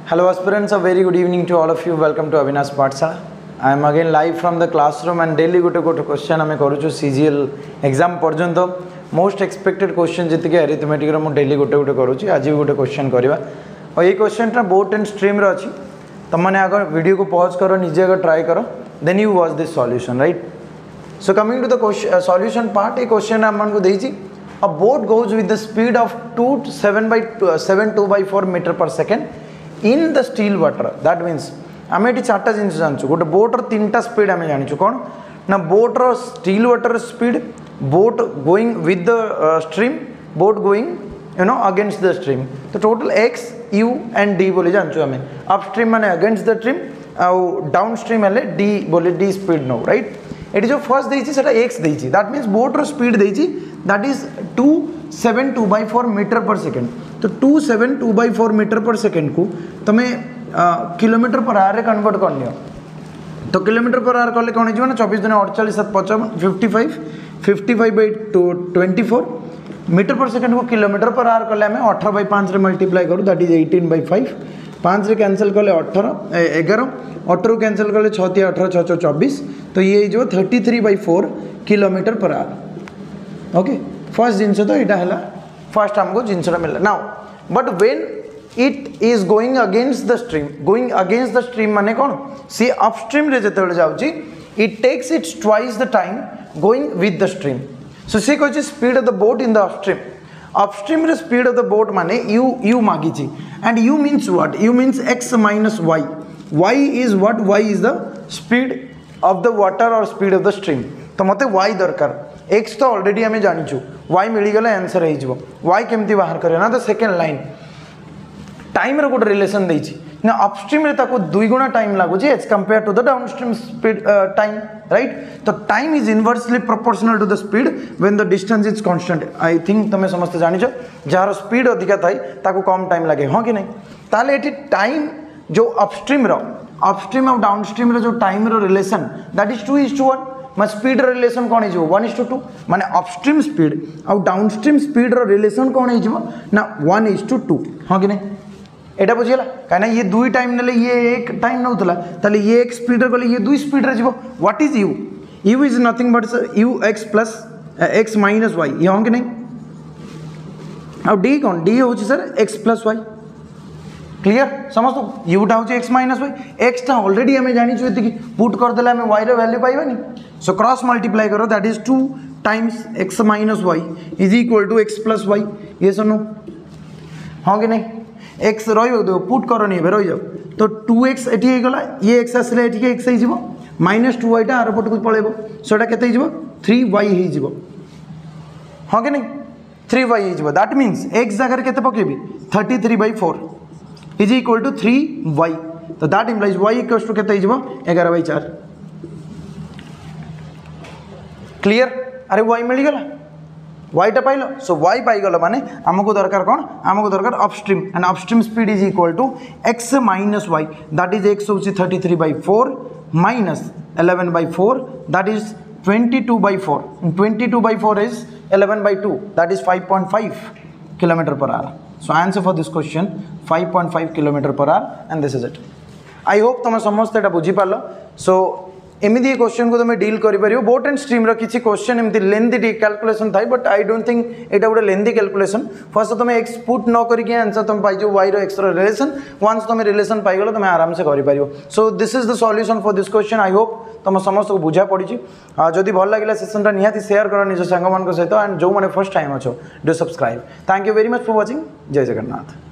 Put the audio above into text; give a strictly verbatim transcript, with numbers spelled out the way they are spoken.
Hello aspirants, a very good evening to all of you. Welcome to Avinash Pathshala. I am again live from the classroom and daily gote gote question ame karuchu C G L exam porjanto most expected question jitike arithmetic ro mu daily gote gote karuchi aji gote question kariba और ये question टा boat and stream रो अछि तमने अगर video को pause करो निजे अगर ट्राई करो then you watch this solution right so coming to the question solution part ये क्वेश्चन हमन को देछि a boat goes with the speed of two seven by seven two by four metre per second in the still water that means आम ये चार्टा जिन जानूँ गोटे बोट्र तीन टा स्पीड आम जानी कौन ना बोट्र still water speed boat going with the stream boat going you know against the stream तो total X U and D बोली जानूँ आम अप स्ट्रीम माने अगेंस्ट द स्ट्रीम आउ डाउन स्ट्रीम हेल्ले डी बोले डी स्पीड नौ राइट ये जो फर्स्ट देती है एक्स देती दैट मीन्स बोट्र स्पीड देती that is two seven two by four metre per second तो two seven two by four metre per second को तुम्हें किलोमीटर पर आवर कन्वर्ट कर तो किलोमीटर पर आवर कले कौन हो चौबीस दिन अड़चाश सात पचपन fifty five fifty five by two twenty four metre per second को किलोमीटर पर आवर कले आम अठर बै पाँच मल्टीप्लाई करूँ that is eighteen by five पाँच कैंसल कले अठर एगार अठर कैंसल कले छती अठर छः चौबीस तो ये जो thirty three by four kilometre per hour okay first जिनस तो यहाँ है फर्स्ट आमको जिनसा मिलला now but when it is going against the stream going against the stream माने कौन सी अपस्ट्रीम रे जेते जाउची it takes it's twice the time going with the stream so सी कहछि speed of the boat in the upstream upstream रे speed of the boat माने U you मागिची and U means what U means X minus Y Y is what Y is the speed of the water और speed of the stream तो मते Y दरकार X तो already आम जाचु Y मिलगला answer हो वाई केमती बाहर करें ना तो सेकेंड लाइन टाइम रो गोटे रिलेशन देछि ना अपस्ट्रीम रे ताको दुई गुणा टाइम लागुची as compared to the downstream speed time right तो time is inversely proportional to the speed when the distance is constant I think तुम समस्त जानिछ जार स्पीड अधिका थाई ताको कम टाइम लगे हाँ कि नहीं ताले एटी टाइम जो अपस्ट्रीम रो अपस्ट्रीम और डाउनस्ट्रीम रो जो टाइम रो relation that is two is to one मैं स्पीड रिलेशन कौन हो वन इज टू टू माने अपस्ट्रीम स्पीड और डाउनस्ट्रीम स्पीड रो रिलेशन कौन हो ना वन इज टू टू हाँ कि नहीं एटा बुझीगला कहीं ये दुई टाइम ने ये एक टाइम नौला ताले ये एक स्पीड गले ये दुई स्पीड रे जीवो what is u u is nothing but u x plus x minus y ये हाँ कि नहीं और डी कौन डी होची sir x plus y clear समझ यूटा हूँ एक्स माइनस वाई एक्सटा ऑलरेडी आम जानी ये पुट करदे आम वाई वैल्यू पाइबानी सो क्रॉस मल्टीप्लाई करो that is two times x minus y is equal to x plus y ये सुनो हाँ कि नहीं एक्स रो पुट कर नहीं रही जाओ तो टू एक्स ये गला ये एक्स आसले ये एक्स हो माइनस टू वाईटा आर पट को पलैब सोटा के थ्री वाई हो हाँ कि नहीं थ्री वाई हो दैट मीन्स एक्स जगह के पकेबी thirty three by four is equal to three y तो that implies y equals to केते एगार बै चार क्लियर अरे वाई मिलगला वाईटा पाइल सो वाई पाइगल माने आमको दरकार कौन आमको दरकार upstream and upstream speed is equal to x minus y that is x होची thirty three by four minus eleven by four that is twenty two by four twenty two by four is eleven by two that is five point five kilometre per hour so answer for this question five point five kilometre per hour and this is it I hope तुम समस्त एटा बुझी पारलो सो एमती question को तुम deal कर boat and stream रो किसी question एमती lengthy calculation थाई बट आई डोंट थिंक एटा गोटे लेंथी कैलकुलेशन फर्स्ट तुम एक्स पुट न करके आंसर तुम पाई वाई रो एक्स रो रिलेशन वंस तुम रिलेशन पाइगल तुम आराम से कर so this is the solution for this question I hope तुम समस्त को बुझा पड़ी जदि भल लगे सेसनटा निहाती शेयर कर निज सांग मान सहित एंड जो मैंने फर्स्ट टाइम अच्छो do subscribe thank you very much for watching जय जगन्नाथ।